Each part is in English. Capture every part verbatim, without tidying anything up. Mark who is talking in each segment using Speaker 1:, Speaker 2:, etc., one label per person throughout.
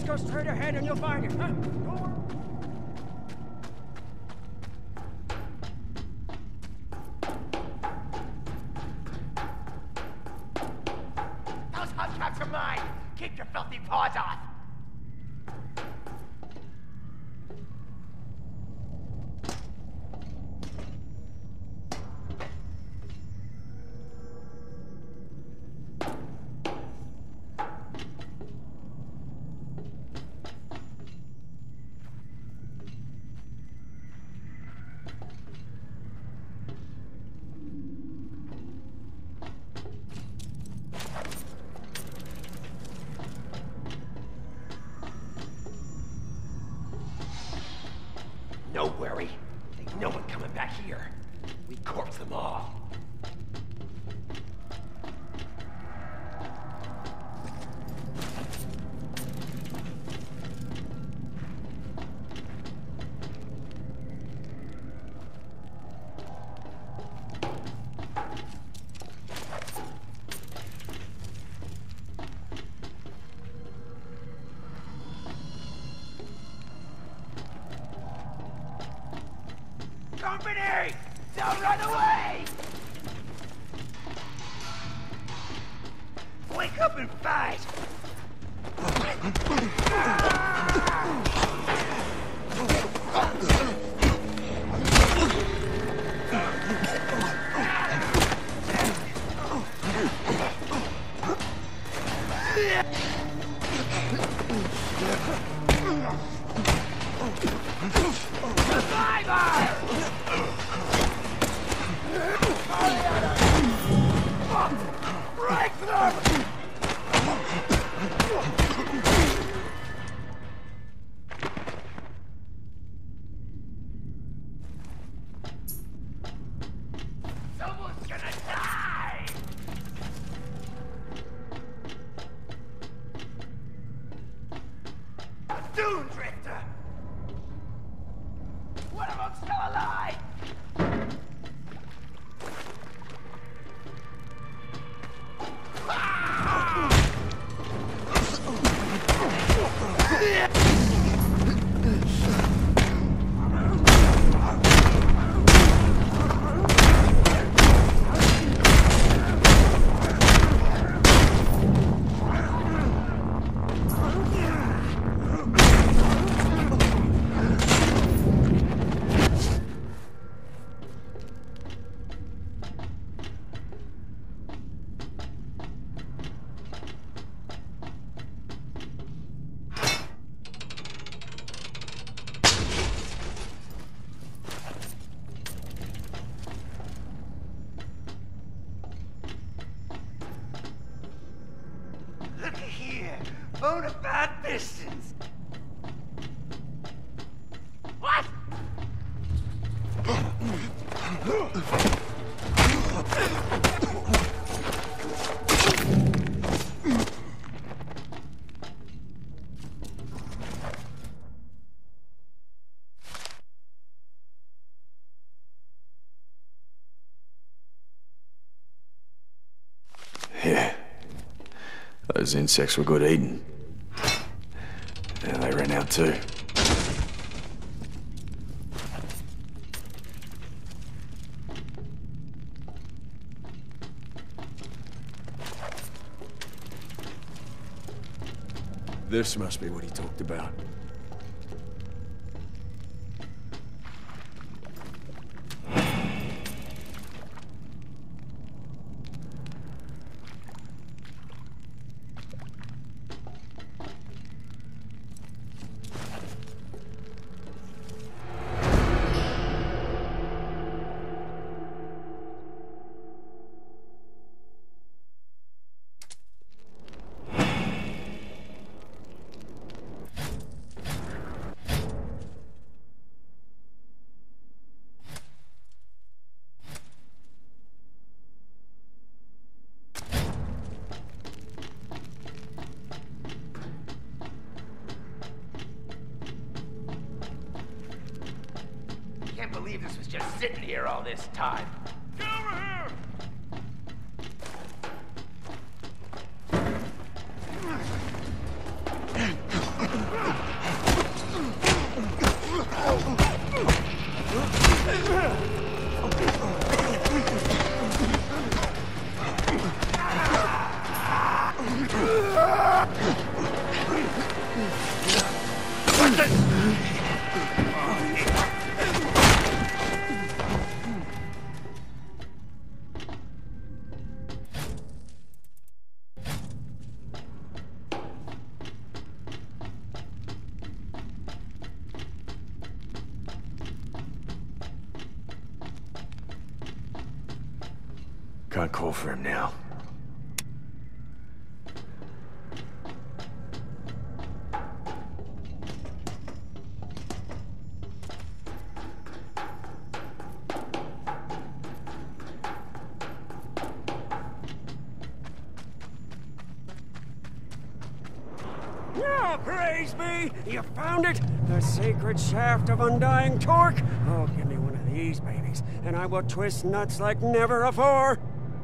Speaker 1: Just go straight ahead and you'll find it, huh?
Speaker 2: Those hubcaps are mine! Keep your filthy paws off! No worry. Ain't no one coming back here. We corpse them all. Company! Don't run away! Wake up and fight! Break them! Someone's gonna die! A Dune Drifter! One of them's still alive! Look here, Bonafide Pistons. What?
Speaker 3: Yeah. Those insects were good eating. Yeah, they ran out too. This must be what he talked about.
Speaker 2: Can't believe this was just sitting here all this time. Get over here!
Speaker 3: Can't call for him now.
Speaker 1: Yeah, praise be! You found it! The sacred shaft of undying torque! Oh, give me one of these babies, and I will twist nuts like never afore!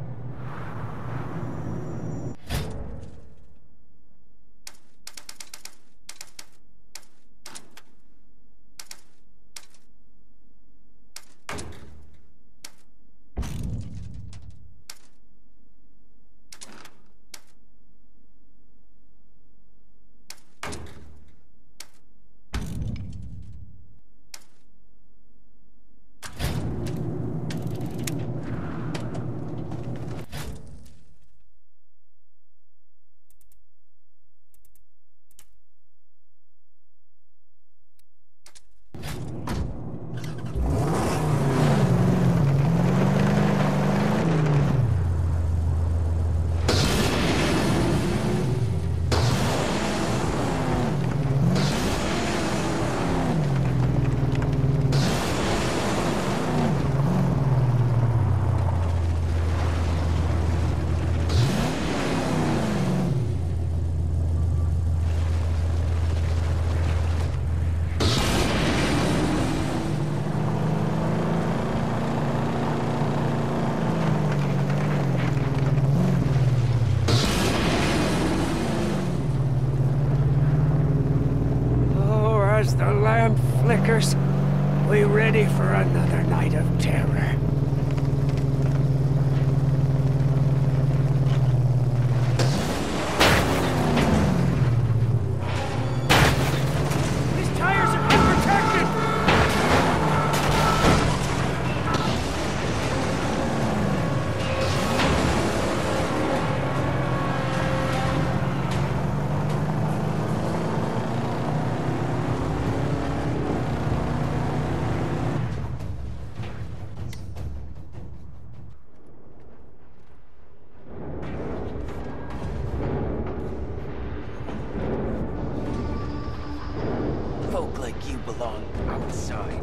Speaker 1: As the lamp flickers, we ready for another night of terror. These tires are unprotected!
Speaker 2: Folk like you belong outside.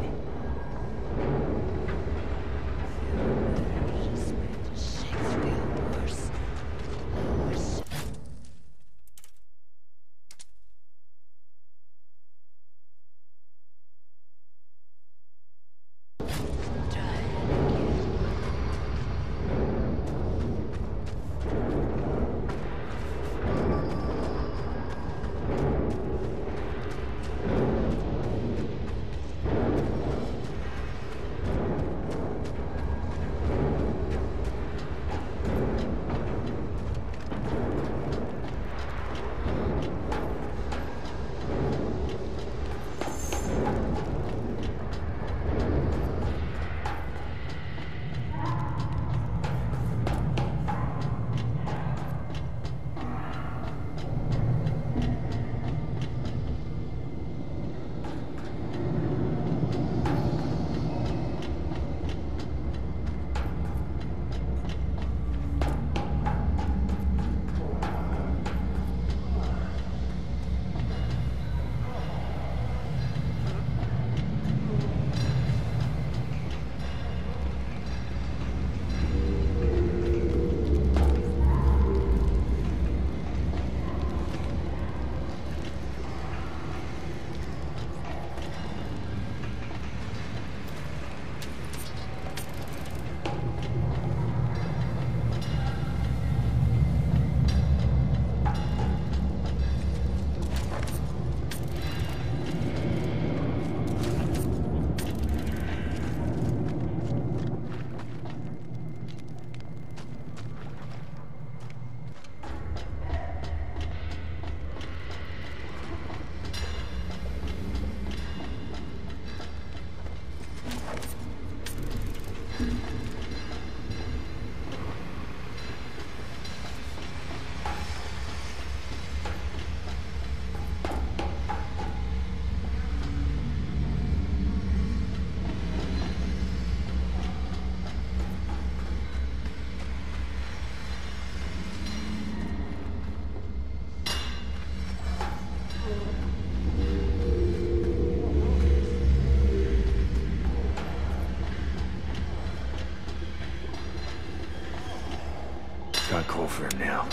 Speaker 3: for him now.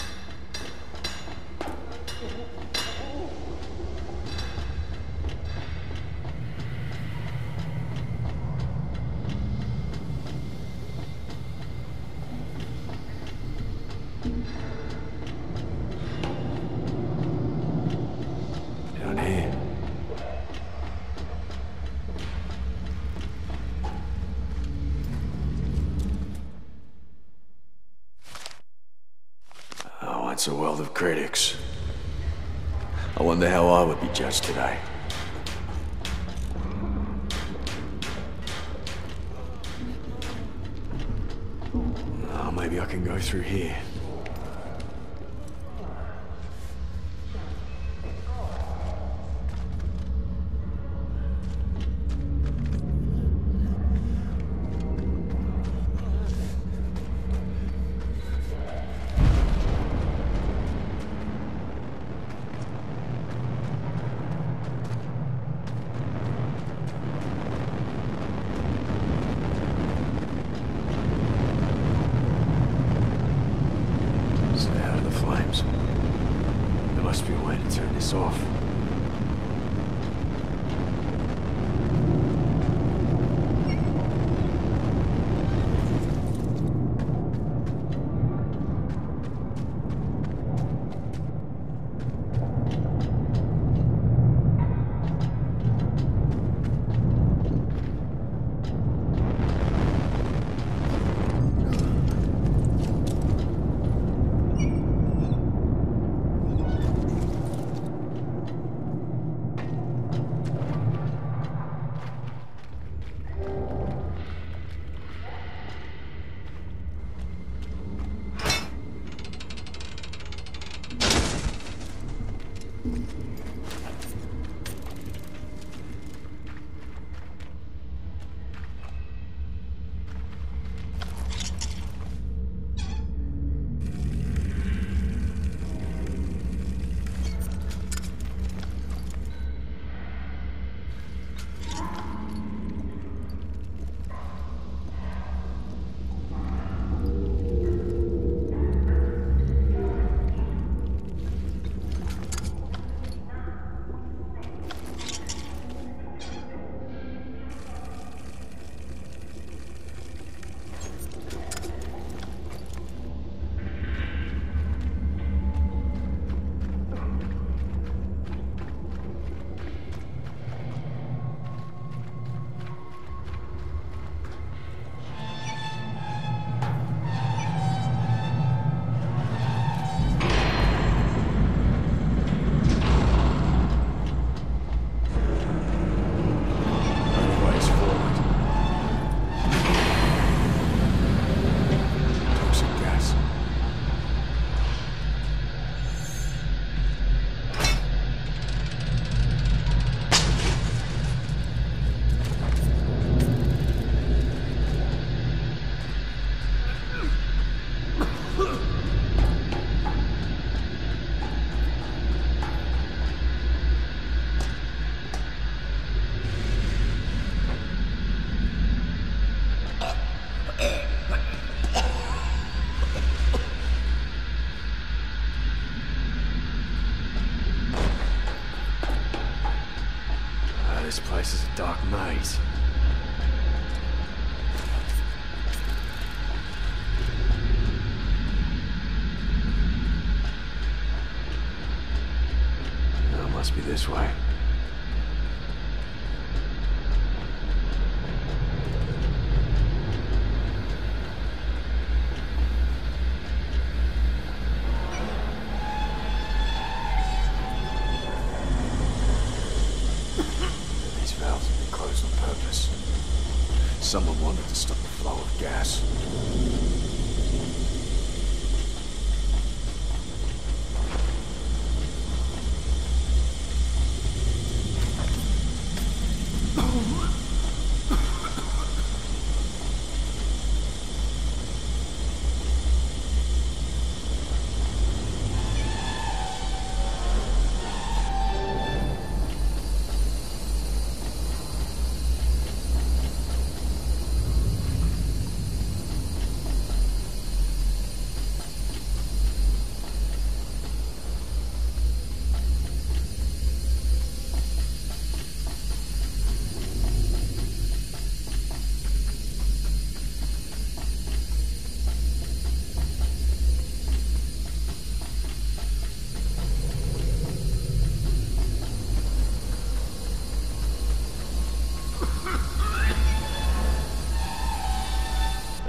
Speaker 3: Down here. Oh, it's a world of critics. I wonder how I would be judged today. Oh, maybe I can go through here. Stay out of the flames. There must be a way to turn this off. This place is a dark maze. No, it must be this way. Someone wanted to stop the flow of gas.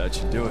Speaker 3: That should do it.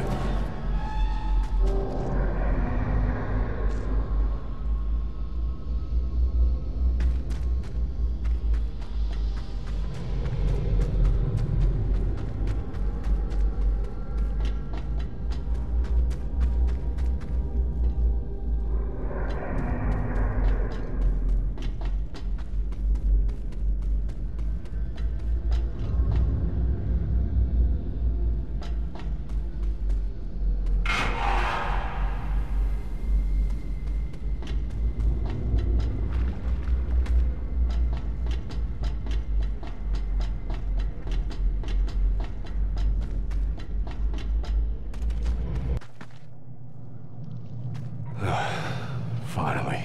Speaker 3: Finally.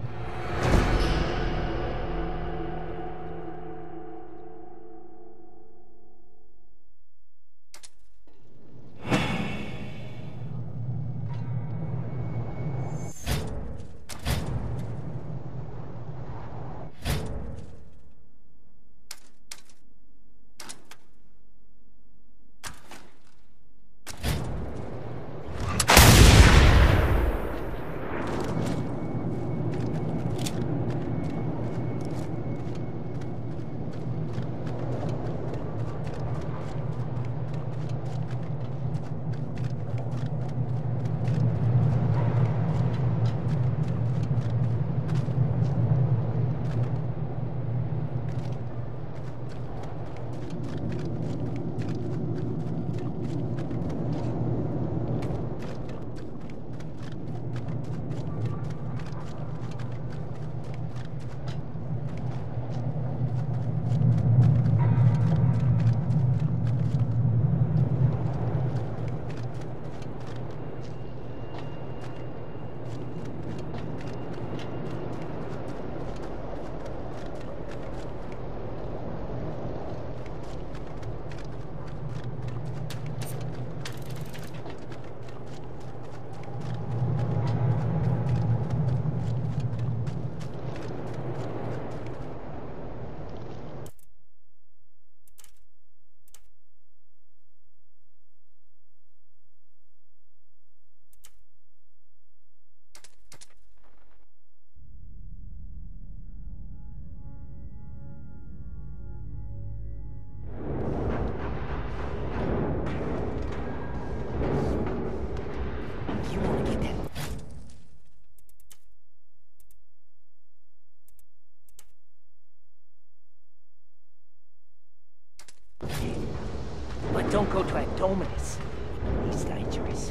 Speaker 4: But don't go to Andominus. He's dangerous.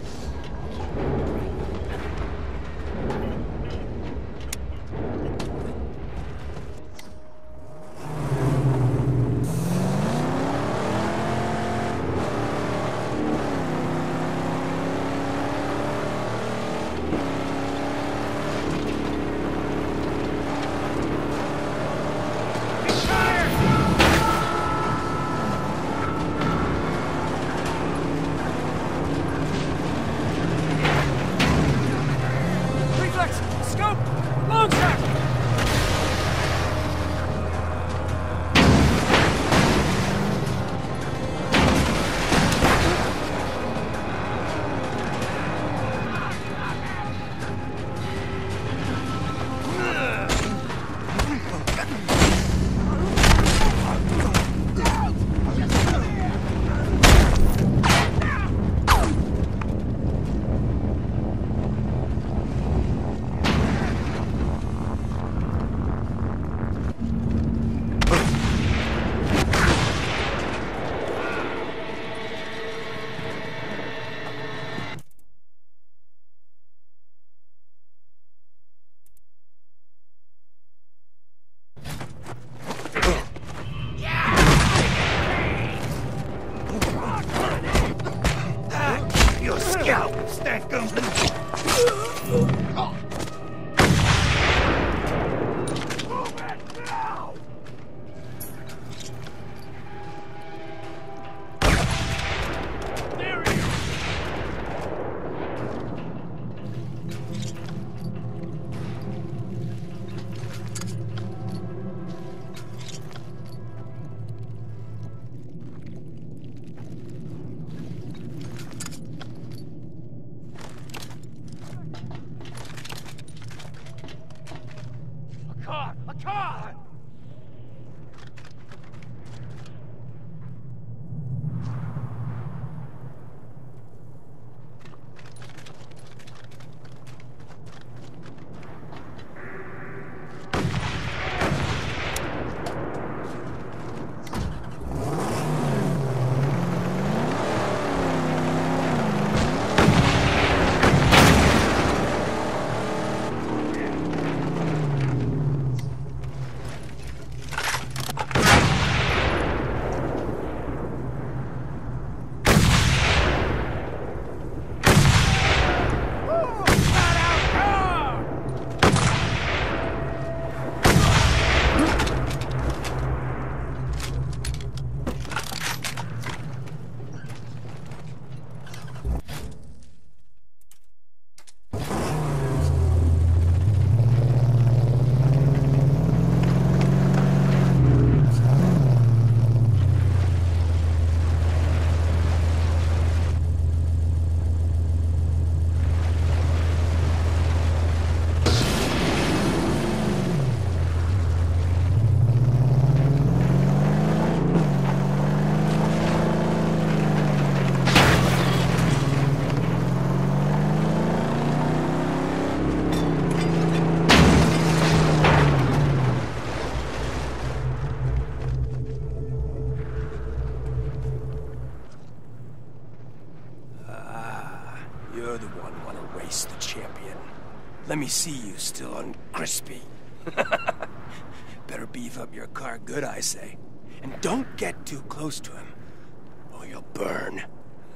Speaker 2: Let me see you still on crispy. Better beef up your car good, I say. And don't get too close to him, or you'll burn.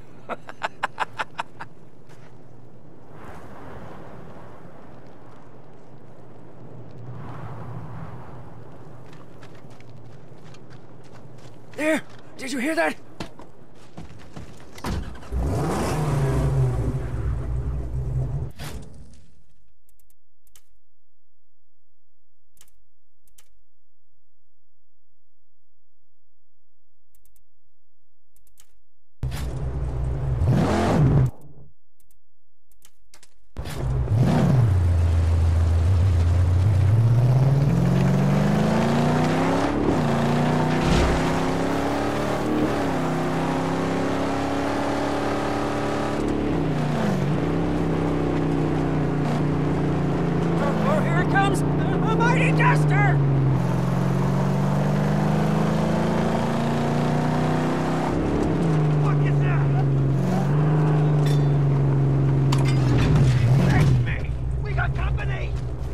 Speaker 1: There! Did you hear that? A mighty duster! What is that? Face me! We got company!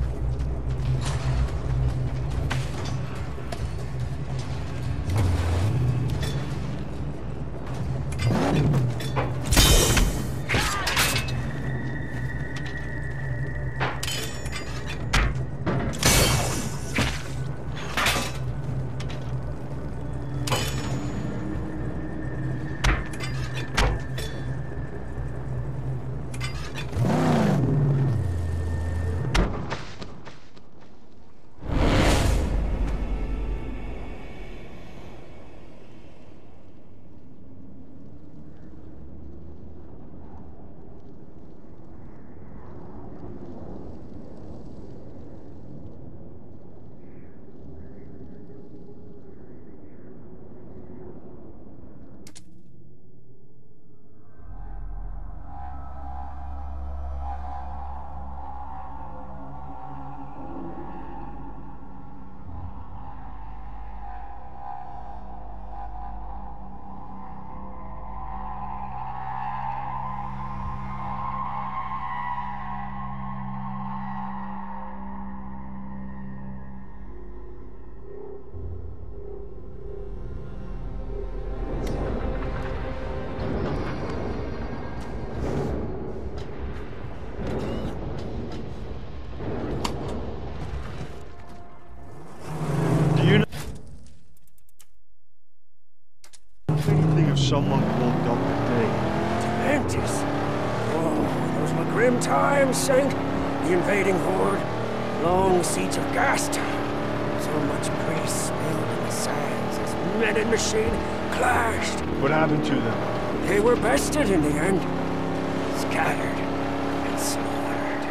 Speaker 5: Someone called Doctor Day.
Speaker 1: Dementis? Oh, those were grim times, Saint. The invading horde. Long siege of Gast. So much grease spilled in the sands as men and machine clashed.
Speaker 5: What happened to them?
Speaker 1: They were bested in the end. Scattered and slaughtered.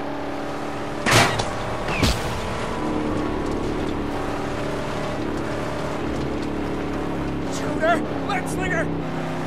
Speaker 1: Shooter! Letzlinger!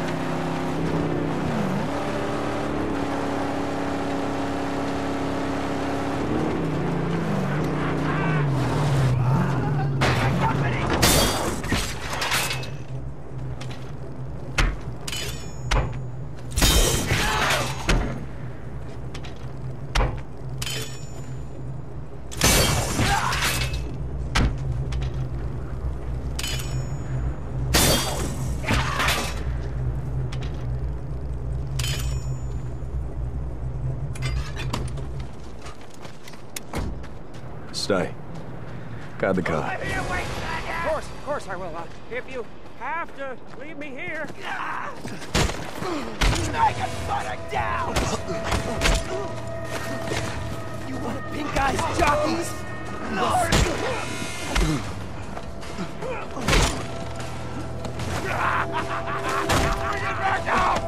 Speaker 3: Stay. Guard the car.
Speaker 1: Of course, of course I will. Uh, if you have to leave me here.
Speaker 2: Make a butter down! You want pink eyes jockeys? Lord! Bring it back out!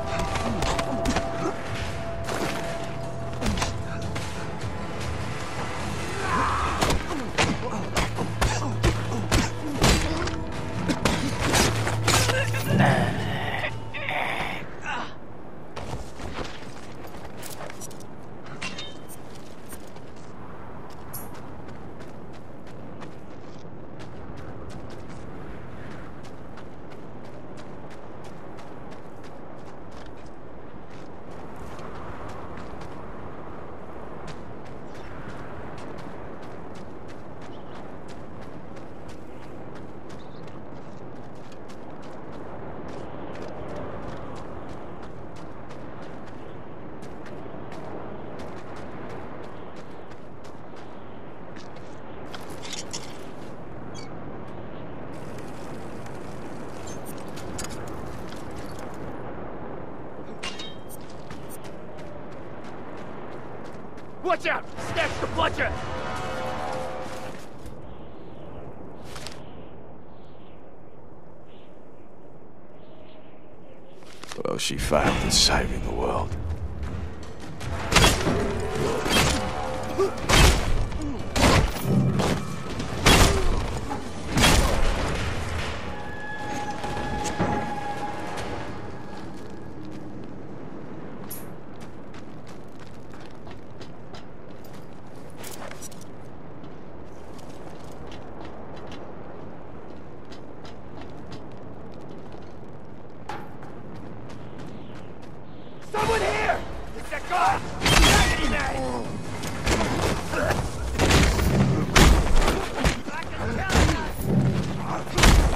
Speaker 1: Watch out! Snatch the bludger!
Speaker 3: Well, she failed in saving the world.
Speaker 1: Someone here! It's that guy! Agony man! I can tell you!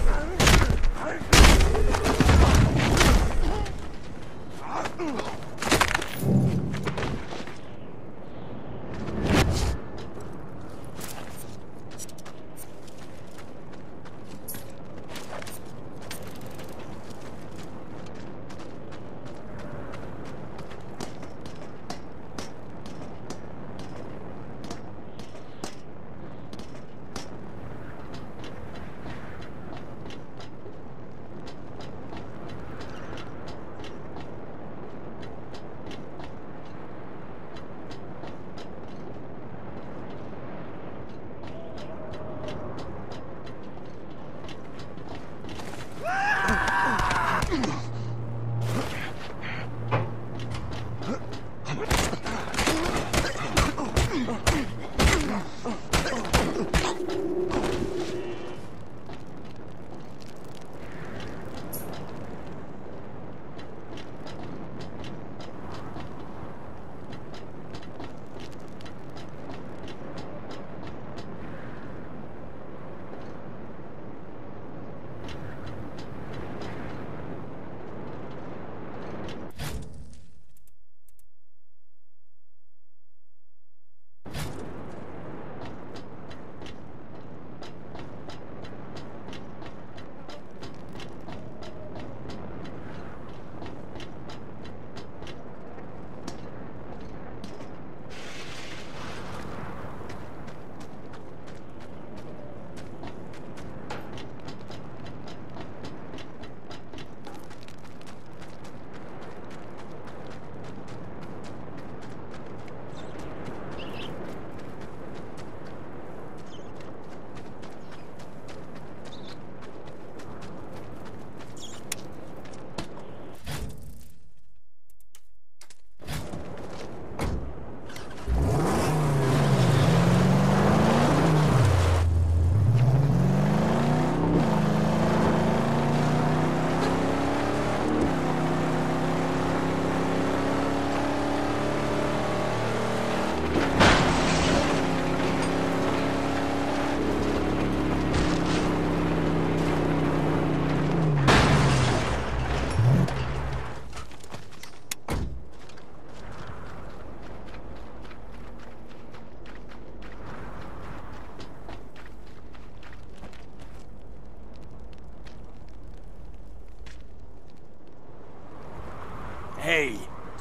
Speaker 2: Hey,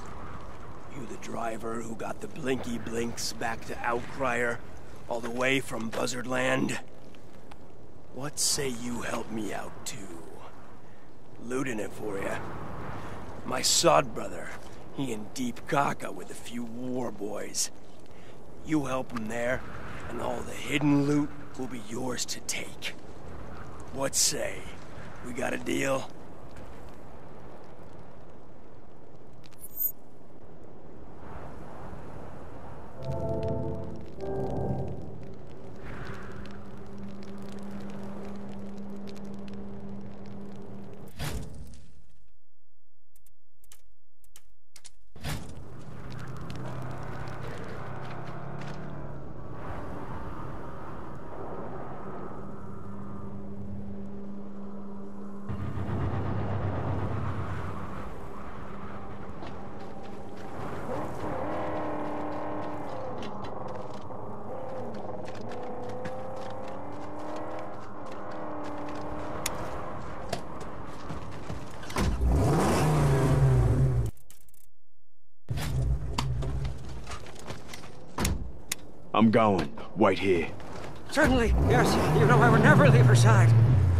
Speaker 2: you the driver who got the Blinky Blinks back to Outcrier, all the way from Buzzardland? What say you help me out too? Looting it for you. My sod brother, he in deep caca with a few war boys. You help him there, and all the hidden loot will be yours to take. What say? We got a deal?
Speaker 6: I'm going. Wait here.
Speaker 1: Certainly, yes. You know I would never leave her side.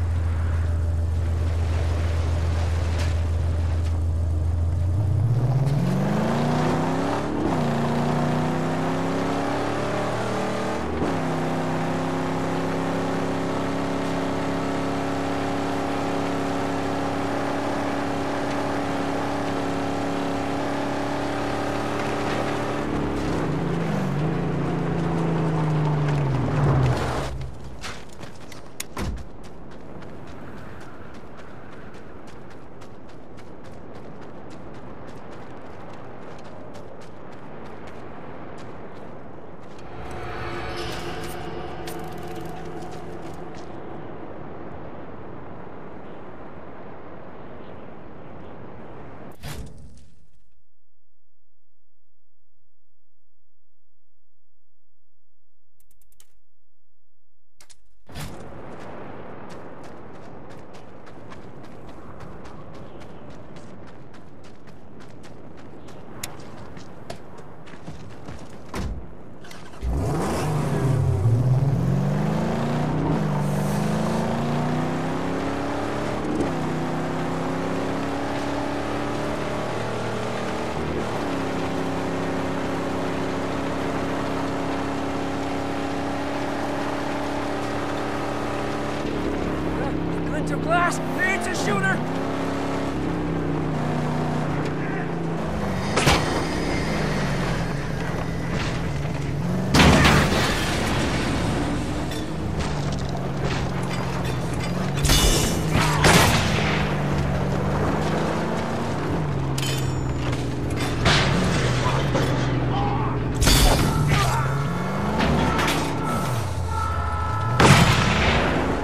Speaker 1: To glass! Needs a shooter!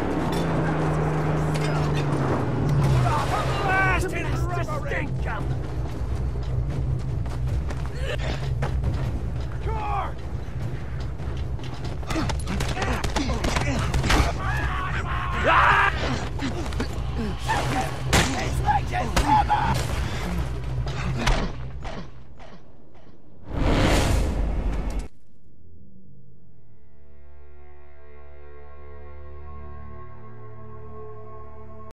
Speaker 1: Stink 'em!